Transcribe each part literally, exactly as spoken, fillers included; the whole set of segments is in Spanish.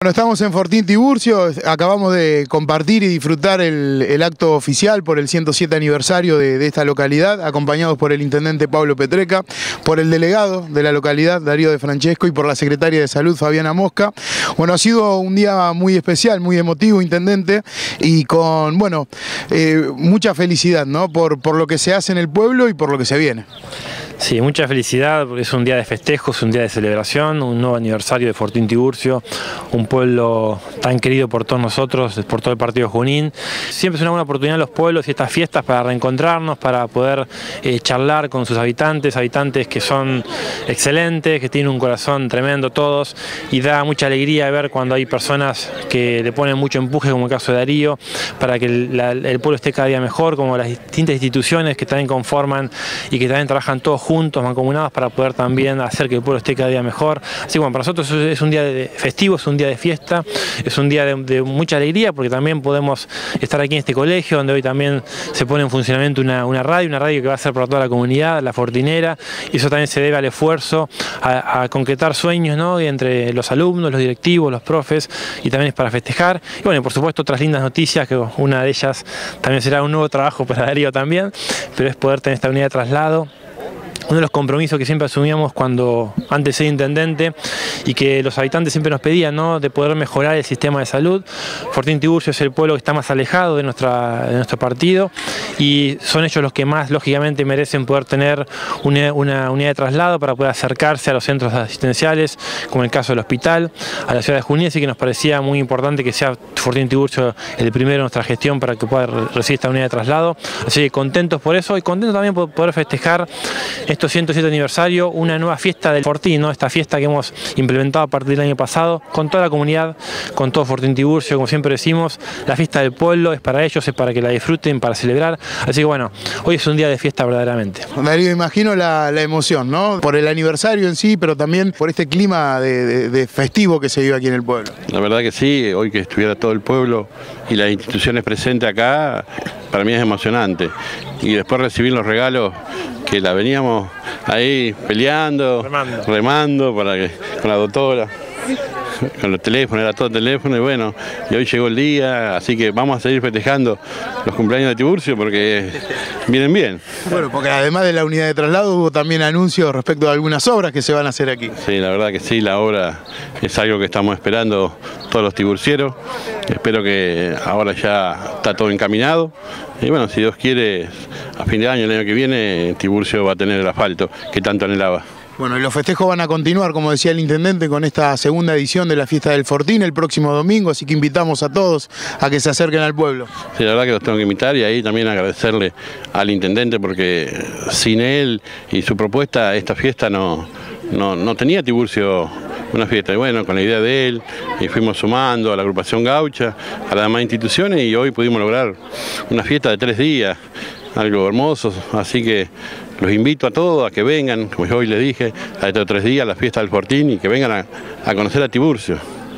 Bueno, estamos en Fortín Tiburcio, acabamos de compartir y disfrutar el, el acto oficial por el ciento siete aniversario de, de esta localidad, acompañados por el intendente Pablo Petreca, por el delegado de la localidad, Darío De Francesco, y por la secretaria de Salud, Fabiana Mosca. Bueno, ha sido un día muy especial, muy emotivo, intendente, y con, bueno, eh, mucha felicidad, ¿no? Por, por lo que se hace en el pueblo y por lo que se viene. Sí, mucha felicidad, porque es un día de festejos, un día de celebración, un nuevo aniversario de Fortín Tiburcio, un pueblo tan querido por todos nosotros, por todo el partido Junín. Siempre es una buena oportunidad en los pueblos y estas fiestas para reencontrarnos, para poder eh, charlar con sus habitantes, habitantes que son excelentes, que tienen un corazón tremendo todos, y da mucha alegría ver cuando hay personas que le ponen mucho empuje, como el caso de Darío, para que el, la, el pueblo esté cada día mejor, como las distintas instituciones que también conforman y que también trabajan todos juntos. juntos, mancomunados, para poder también hacer que el pueblo esté cada día mejor. Así que bueno, para nosotros es un día de festivo, es un día de fiesta, es un día de, de mucha alegría, porque también podemos estar aquí en este colegio, donde hoy también se pone en funcionamiento una, una radio, una radio que va a ser para toda la comunidad, la Fortinera, y eso también se debe al esfuerzo, a, a concretar sueños, ¿no? entre los alumnos, los directivos, los profes, y también es para festejar. Y bueno, por supuesto otras lindas noticias, que una de ellas también será un nuevo trabajo para Darío también, pero es poder tener esta unidad de traslado. Uno de los compromisos que siempre asumíamos cuando antes de ser intendente y que los habitantes siempre nos pedían, ¿no? De poder mejorar el sistema de salud. Fortín Tiburcio es el pueblo que está más alejado de, nuestra, de nuestro partido, y son ellos los que más lógicamente merecen poder tener una, una unidad de traslado para poder acercarse a los centros asistenciales, como el caso del hospital, a la ciudad de Junín. Así que nos parecía muy importante que sea Fortín Tiburcio el primero en nuestra gestión para que pueda recibir esta unidad de traslado. Así que contentos por eso, y contentos también por poder festejar estos ciento siete aniversario, una nueva fiesta del Fortín, ¿no? Esta fiesta que hemos implementado a partir del año pasado, con toda la comunidad, con todo Fortín Tiburcio, como siempre decimos, la fiesta del pueblo es para ellos, es para que la disfruten, para celebrar. Así que bueno, hoy es un día de fiesta verdaderamente. Darío, imagino la, la emoción, ¿no? Por el aniversario en sí, pero también por este clima de, de, de festivo que se vive aquí en el pueblo. La verdad que sí, hoy que estuviera todo el pueblo y las instituciones presentes acá, para mí es emocionante. Y después recibir los regalos que la veníamos ahí peleando, remando, remando para que, con la doctora, con los teléfonos, era todo teléfono, y bueno, y hoy llegó el día, así que vamos a seguir festejando los cumpleaños de Tiburcio porque vienen bien. Bueno, porque además de la unidad de traslado hubo también anuncios respecto a algunas obras que se van a hacer aquí. Sí, la verdad que sí, la obra es algo que estamos esperando todos los tiburcieros. Espero que ahora ya está todo encaminado, y bueno, si Dios quiere, a fin de año, el año que viene, Tiburcio va a tener el asfalto que tanto anhelaba. Bueno, y los festejos van a continuar, como decía el intendente, con esta segunda edición de la fiesta del Fortín el próximo domingo, así que invitamos a todos a que se acerquen al pueblo. Sí, la verdad que los tengo que invitar, y ahí también agradecerle al intendente, porque sin él y su propuesta esta fiesta no, no, no tenía Tiburcio una fiesta. Y bueno, con la idea de él, y fuimos sumando a la agrupación gaucha, a las demás instituciones, y hoy pudimos lograr una fiesta de tres días, algo hermoso. Así que los invito a todos a que vengan, como yo hoy les dije, a estos tres días, la fiesta del Fortín, y que vengan a, a conocer a Tiburcio.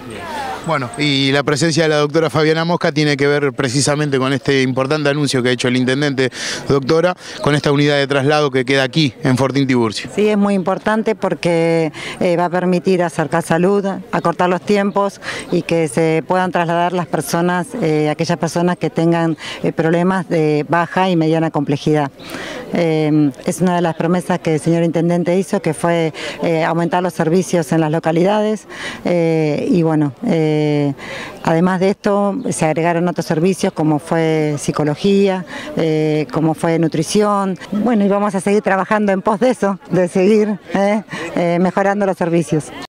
Bueno, y la presencia de la doctora Fabiana Mosca tiene que ver precisamente con este importante anuncio que ha hecho el intendente, doctora, con esta unidad de traslado que queda aquí en Fortín Tiburcio. Sí, es muy importante porque eh, va a permitir acercar salud, acortar los tiempos, y que se puedan trasladar las personas, eh, aquellas personas que tengan eh, problemas de baja y mediana complejidad. Eh, es una de las promesas que el señor intendente hizo, que fue eh, aumentar los servicios en las localidades, eh, y bueno, eh, Eh, además de esto se agregaron otros servicios como fue psicología, eh, como fue nutrición. Bueno, y vamos a seguir trabajando en pos de eso, de seguir eh, eh, mejorando los servicios.